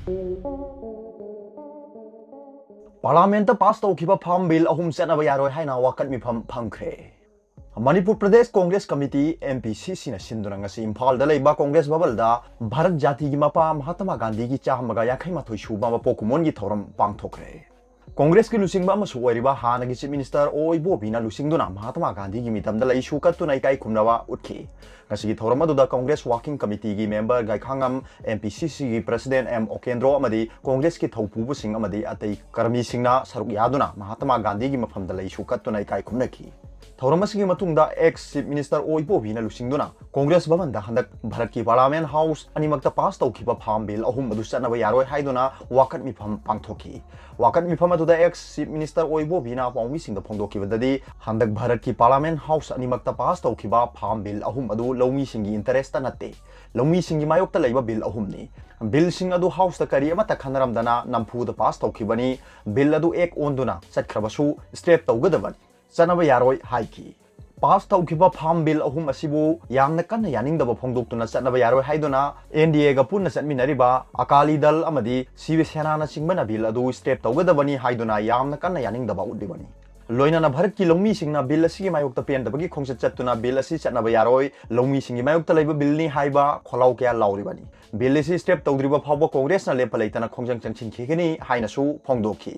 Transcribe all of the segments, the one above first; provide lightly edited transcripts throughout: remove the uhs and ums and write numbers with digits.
Parliament pass तौखिबा farm bill अहुम चनबा यारोय हाइना वाकत मिफम फंखरे मणिपुर प्रदेश कांग्रेस कमिटी एमपीसीसी न सिंदुना ngasi इम्फाल दा लेबा कांग्रेस बबल दा भारत जाति की मपा महात्मा गांधी की चाहमगा याखै माथोय सुबा पोकुमोन की थौरम पांगथोखरे कांग्रेस की लुसिंगबा मसु ओरिबा हानगी चीफ मिनिस्टर ओइबो बिना लुसिंगदुना महात्मा गांधी की मितमदा लई सुकत्तुना इकाई खुमनावा उठखी ngasi की थौरम अदुदा कांग्रेस वर्किंग कमिटी की मेंबर गायखांगम एमपीसीसी की प्रेसिडेंट एम ओकेंद्रो अमदी कांग्रेस की थौपुबुसिंग अमदी अतै कर्मीसिंगना सरुक यादुना महात्मा गांधी की मफमदा लई सुकत्तुना इकाई खुमनखी थौरमसिंगी मतुंगदा एक्स चीफ मिनिस्टर ओइबो बिना लुसिंगदुना कांग्रेस भवन दा हंदक भारत की पार्लियामेंट हाउस अनिमक्ता पास तौखिबा फार्म बिल अहुम अदु चनबा यारोय हाइदुना वाकत मिफम पांगथोखी वाकत मिफम अदुदा एक्स चीफ मिनिस्टर ओइबो बिना पाउमिसिंग दा फोंदोखिबददी हंदक भारत की पार्लियामेंट हाउस अनिमक्ता पास तौखिबा फार्म बिल अहुम अदु लौमीसिंगी इंटरेस्ट नत्ते लौमीसिंगी मायोक्ता लैबा बिल अहुमनी बिल सिंग अदु हाउस दा करी अमता खनरमदना नमफू दा पास तौखिबनी बिल अदु एक ओंदुना चटखरबसु स्टेप तौगदबन चनबा यारोय हाइकी पास तौखिबा फार्म बिल अहुम असिबु यामना कन्ना यानिंगदबा फोंदोक्तुना चनबा यारोय हाइदुना एनडीए गा पुन्ना चटमिनरिबा अकाली दल अमदी शिवसेना ना चिंगबना बिल अदु स्टेप तौगदबनी हाइदुना यामना कन्ना यानिंगदबा उद्दिबनी लोइना भारत की लौमी सिंगना बिल असिगी मायोक्ता पेंदबगी खोंगसे चत्तुना बिल असी चनबा यारोय लौमी सिंगी मायोक्ता लैबा बिलनी हाइबा खोलाव क्या लाउरिबनी बिल असी स्टेप तौद्रिबा फावबा कांग्रेस ना लेपा लैतना खोंजंग चंगसिनखिगनी हाइनासु फोंदोखी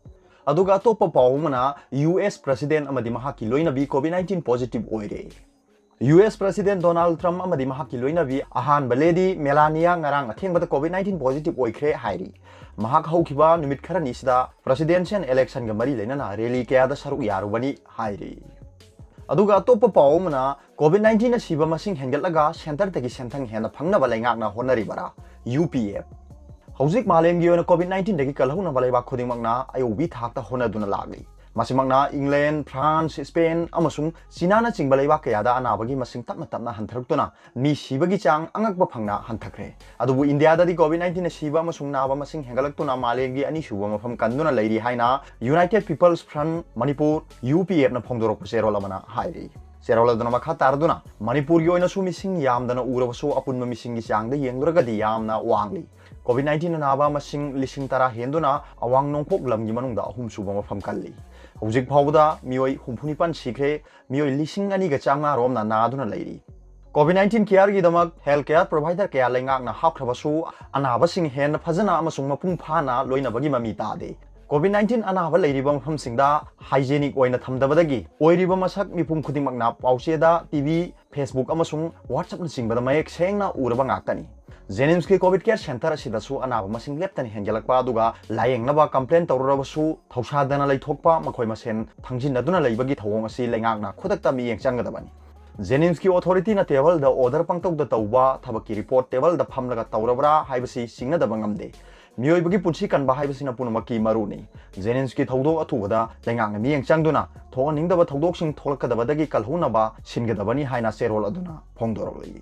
अदुगा अतोप्पा पाउमना यूएस प्रेसिडेंट अमदी महाकी लोइनबी कोविड-19 पॉजिटिव ओइरे यूएस प्रेसिडेंट डोनाल्ड ट्रम्प अमदी महाकी लोइनबी अहानबा लेडी मेलानिया ngarang अथेंबदा कोविड-19 पॉजिटिव ओइख्रे हाइरी महाक हौखिबा नुमित खरनिसिदा प्रेसिडेंशियल इलेक्शन गा मरी लेना रैली कयादा सरुक यारुबनी हाइरी अदुगा अतोप्पा पाउमना कोविड-19 सिबा मसिंग हेंगलगा सेंटर तगी सेंथंग हेना फंगनबा लैंगाकना होनरिबरा यूपीएफ हौजिक मालेमगी ओना कोविड-19 दगी कलहुना बलैबा खुदिंगमकना आयोबी थाकता होनदुना लागली मसिमकना इंग्लैंड फ्रांस स्पेन अमसुंग चीनाना चिंगबा लैबा कयादा अनाबगी मसिंग तपना तपना हंथरक्तुना मी सिबगी चांग अंगकबा फंगना हंथखरे अदुबु इंडिया ददी कोविड-19 सिबा अमसुंग नाबा मसिंग हेंगलक्तुना मालेमगी अनिसुबा मफम कंदुना लैरी हाइना United People's Front Manipur UPF ना फोंदोरक सेरोल अमना हाइरी सेरोलदुना मखा तारदुना मणिपुर की ओना सु मिसिंग यामदना उरबसु अपुनम मिसिंग की चांगदा येंगदुरगदी यामना वांगली कोविड-19 नाबा मसिंग लिसिंग तरा हेंदुना अवांग नोंपोक लमगी मनुंगदा अहुम सुबा मफम कल्ली हौजिक फावदा मियोय हुमफुनिपान सिख्रे मियोय लिसिंग अनिगा चांगा रोमना नादुना लैरी कोविड-19 केयर की दमक हेल्थ केयर प्रोवाइडर कया लैंगाकना हाखरबसु अनाबसिंग हेन फजना अमसुंग मपुंग फाना लोइनबगी ममी तादे कोविड-19 अनाब लैरिबा मफमसिंगदा हाइजेनिक ओइना थमदबदगी ओइरिबा मसक मिपुम खुदिंगमकना पाउसेदा टीवी फेसबुक अमसुंग व्हाट्सएप न सिंगबदा मयेक सेंगना उरबा ngaktani जेनिम्स की कोविड केयर सेंटर असिदसु अनाब मसिंग लेप्तनि हेंगलकपा अदुगा लायेंगनबा कंप्लेन तौरबसु थौसादना लैथोकपा मखोय मसेन थंजिनदुना लैबगी थौवोंग असि लैंगाकना खुदक्ता मियेंग चंगदबनी जेनिम्स की अथॉरिटी ना टेबल द ऑर्डर पंगतौदा तौबा थबकी रिपोर्ट टेबल द फमलगा तौरबरा हाइबसि सिंगनदबा ngamde मियोइबगी पुंसी कनबा हाइबसिना पुनमकी मरुनी जेनिम्स की थौदो अथुबदा लैंगाकना मियेंग चंगदुना थोनिंगदबा थौदोकसिंग थोलकदबदगी कलहुनबा सिनगदबनी हाइना सेरोल अदुना फोंदोरलई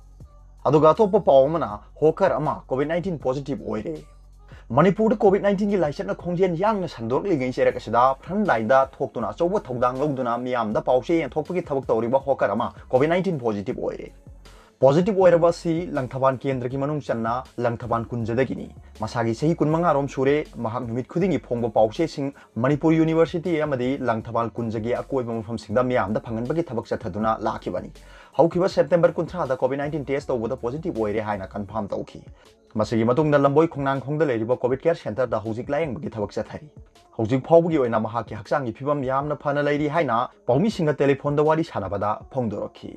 अदुगा अतोप्पा पाउमना होकर अमा कोविड-19 पॉजिटिव ओइरे मणिपुर कोविड-19 की लाइसेंस खोंजेन यांगना संदोरलिगै सेरक असिदा फ्रंट लाइन दा थोक्तुना चौबा थौदांग लौदुना मियामदा पाउसे थोकपगी थबक तौरिबा होकर अमा कोविड-19 पॉजिटिव ओइरे पॉजिटिव ओइरबसी लंगथबान केंद्र की मनुंग चन्ना लंगथबान कुंजदगिनी मसागी सही कुनमंगा रोम सुरे महाक नुमित खुदिंगी फोंगबा पाउसे सिंग मणिपुर यूनिवर्सिटी अमदी लंगथबान कुंजगी अकोइबा मफम सिंगदा मियामदा फंगनबगी थबक चथदुना लाखिबनी हौखिबा सेप्टेम्बर 19 दा कोविड-19 टेस्ट तौबदा पॉजिटिव ओइरे हाइना कन्फर्म तौखी मसिगी मतुंगदा लंबोई खोंगनांग खोंगदा लेरिबा कोविड केयर सेंटर दा हौजिक लायंगबगी थबक चथरी हौजिक फावबगी ओइना महाकी हक्सांगी फिबम यामना फना लैरी हाइना पाउमी सिंगा टेलीफोन दा वारी सानाबदा फोंदोरखी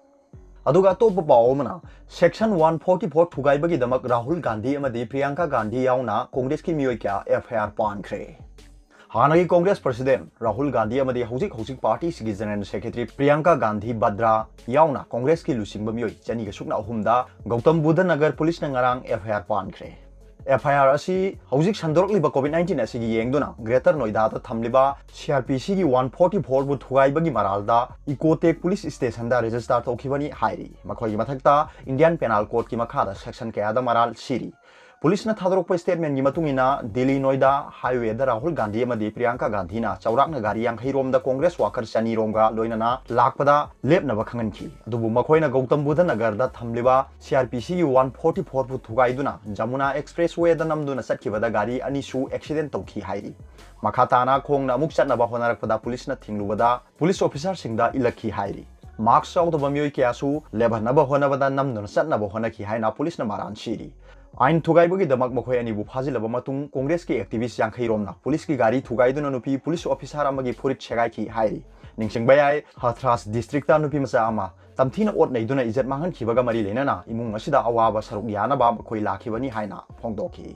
अदुगा तोप पाओमना सेक्शन 144 थुगाइबगी दमक राहुल गांधी अमदी प्रियंका गांधी याउना कांग्रेस की मियोय क्या एफआईआर पानख्रे हानगी कांग्रेस प्रेसिडेंट राहुल गांधी अमदी हौजिक पार्टी सिगी जनरल सेक्रेटरी प्रियंका गांधी बद्रा याउना कांग्रेस की लुसिंग मियोय चनीगा सुकना अहुमदा गौतम बुद्ध नगर पुलिस न ngarang एफआईआर पानख्रे एफआईआर असी हौजिक संदोरकलिबा कोविड-19 असिगी येंगदुना ग्रेटर नोएडा दा थमलिबा सीआरपीसी की 144 बु थुगाइबगी मरालदा इकोटेक पुलिस स्टेशन दा रजिस्टर तौखिबनी हाइरी मखोगी मथक्ता इंडियन पेनल कोड की मखादा सेक्शन कयादा मराल सिरी पुलिस थादरप स्टेटमेंट की मतुंगिना दिल्ली नोएडा हाईवे राहुल गांधी अमदी प्रियंका गांधी चौराकना गाड़ी यांखैरोम कांग्रेस वाकर चनीरोमगा लोइनना लाकपदा लेपनब खंगनखी अदुबु मखोइना गौतम बुद्ध नगर थमलिबा सीआरपीसी 144 पु थुगाइदुना जमुना एक्सप्रेसवे नमदुना चटखिबदा गाड़ी अनिसु एक्सीडेंट तौखी हाइरी मखाताना खोंगना अमुक चटनबा होनारकपदा पुलिस थिंगलुबदा पुलिस ऑफिसर सिंगदा इलखी हाइरी मार्क्स याउदबा मियोय क्यासु लेबनब होनबदा नमदुना चटनब होनखी हाइना पुलिस मारान सिरी आइन थुगाइबगीदमक मखोय अनिबु फाजिलब मतुंग कांग्रेस की एक्टिविस्ट यांखैरोमना पुलिस की गाड़ी थुगाइदुना नुपी पुलिस ऑफिसर अमगी फुरित छेगाइखी हाइरी निंगसिंगबाय हाथरास डिस्ट्रिक्ट नुपी मचा अमा तमथीना ओट नैदुना इज्जत मांगनखिबगा मरी लेनाना इमुंग असिदा अवाबा सरुक यानबा मखोय लाखिबनी हाइना फोंगदोखी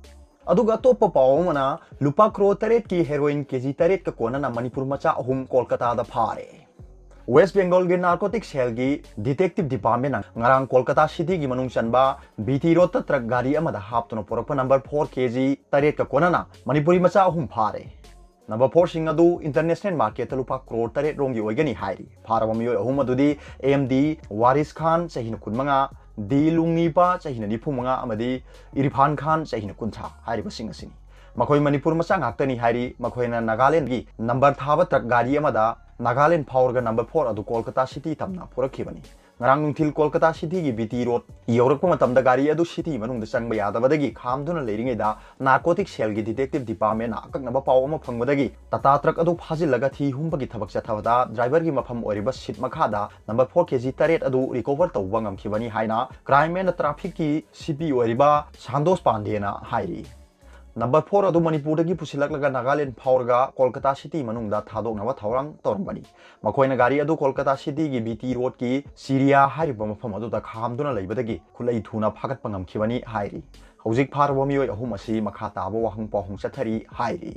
अदुगा तोप पावमना लुपा क्रो तरेट की हेरोइन केजी तरेट का कोनना मणिपुर मचा अहुम कोलकाता दा फारे वेस्ट बेंगल के नार्कोटिक सेल की detective department ngarang Kolkata city की मनुंग चनबा बीटी रोड ट्रक गाड़ी अमदा हापतुना पोरक नंबर 4 केजी तरेट का कोनना मणिपुरी मचा अहुम फारे नंबर 4 सिंग अदु इंटरनेशनल मार्केट लुपा करोड़ तरेट रोंगी ओइगनी हाइरी फारबा मियोय अहुम अदुदी एमडी वारिस खान चहिन कुनमंगा दी लुंगनीपा चहिन निफुमंगा अमदी इरफान खान चहिन कुंथा हाइरिबा सिंग असिनी मखोय मणिपुर मचा ngakतनी हाइरी मखोयना नागालैंड की नंबर थाबा ट्रक गाड़ी अमदा नागालैंड फावरगा नंबर 4 अदु कोलकाता सिटी तमना पुरखिबनी ngarang nungthil कोलकाता सिटी की बीटी रोड यौरकपा मतमदा गाड़ी अदु सिटी मनुंग चंगबा यादबदगी खामदुना लेरिङैदा नार्कोटिक सेल की डिटेक्टिव डिपार्टमेंट अकक्नबा पाव अमा फंगबदगी टाटा ट्रक अदु फाजिलगा थी हुंबगी थबक चथबदा ड्राइवर की मफम ओरिबा सीट मखादा नंबर 4 केजी तरेट अदु रिकवर तौबा ngamkhibani हाइना क्राइम एंड ट्रैफिक की सीपी ओरिबा सांदोस पांडेना हाइरी नंबर 4 अदु मणिपुर की पुसिलकलगा नागालैंड फावरगा कोलकाता सिटी मनुंगदा थादोकनबा थौरंग तौरंबनी मखोयना गाड़ी अदु कोलकाता सिटी की बीटी रोड की सीरिया हारिबा मफम अदुदा खामदुना लेबदगी खुलै थुना फागतपा ngamkhibani हाइरी हौजिक फारबा मियोय अहुम असि मखा ताबा वाहंग पाहुंग चथरी हाइरी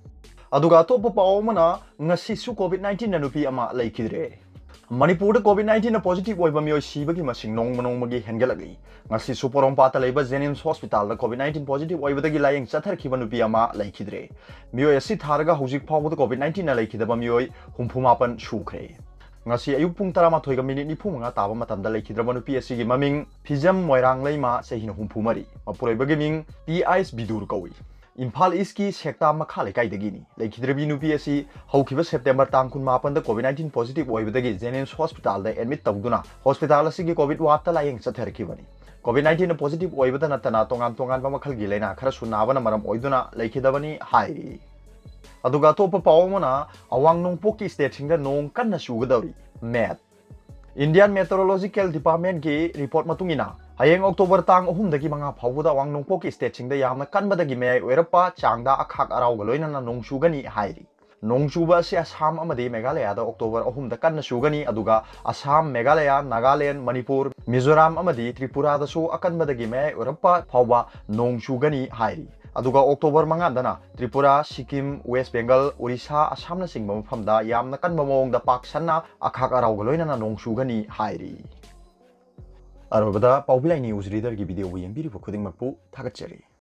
अदुगा तोप पावमना ngasisu covid-19 na nupi ama laikidre Manipur कोविड-19 पॉजिटिव ओइबा मियोय सिबगी मसिंग नोंगमनोंगमगी हेनगलगी ngasi सुपोरोंपाता लेबा जेनिम्स हॉस्पिटल कोविड-19 पॉजिटिव ओइबदगी लायंग चथरखिबा नुपी अमा लैखिद्रे मियोय असि थारगा हुजिक फावबद कोविड-19 ना लैखिदबा मियोय हुमफुमापन सुख्रे ngasi ayuk pung 13 ga minute 45 taba matamda laikidraba nupi asigi maming Phijam Moirang Leima चहिन हुमफुमरी मपुरैबगी मिंग पीआईएस बिदुर कौई इम्फाल ईस्ट की सेक्टा मखा लेकाइदगिनी लैखिद्रबी नुपी असि हौखिबा सेप्टेम्बर तांग 19 दा कोविड-19 पॉजिटिव ओइबदगी जेनिम्स हॉस्पिटल दा एडमिट तौदुना हॉस्पिटल असigi कोविड वाता लायंग चथरखिबनी कोविड-19 पॉजिटिव ओइबदा नतना तोंगान तोंगान मखलगी लेना खरा सुनाबना मरम ओइदुना लैखिदबनी हाइरी अदुगा तोप पावमना अवांग नोंगपोक स्टेट सिंग नोंग कन्ना सुगदौरी मैट इंडियन मेट्रोलॉजिकल डिपार्टमेंट की रिपोर्ट मतुंगिना हयेंग अक्टोबर तांग 3 दगी मंगा फावबदा अवांग नोंगपोक स्टेट सिंग यामना कनबदगी मयाय ओइरपा चांगदा अखाक अरावग लोइनना नोंग सुगनी हाइरी नोंग सुबा से असम अमदि मेघालय दा अक्टोबर 3 दा कन्ना सुगनी अदुगा असम मेघालय नागालैंड मणिपुर मिजोराम अमदि त्रिपुरा दसु अकनबदगी मयाय ओइरपा फावबा नोंग सुगनी हाइरी अदुगा अक्टोबर 5 दना त्रिपुरा सिक्किम वेस्ट बेंगल ओडिशा असम सिंग मफमदा यामना कनबा मोंगदा पाकसन्ना अखाक अरावग लोइनना नोंग सुगनी हाइरी अरबदा पाउबिलाई न्यूज रीडर की वीडियो येंबिरिबो खुदिंगमकपु थागतचरी।